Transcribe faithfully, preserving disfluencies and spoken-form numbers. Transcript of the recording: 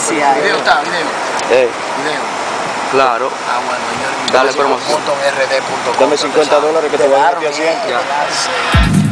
publicidad. Video está, video. Eh, Video. claro. Ah, bueno, yo Dale promoción. punto r d punto com. Dame cincuenta dólares que te voy a dar Claro, asiento. bien, claro.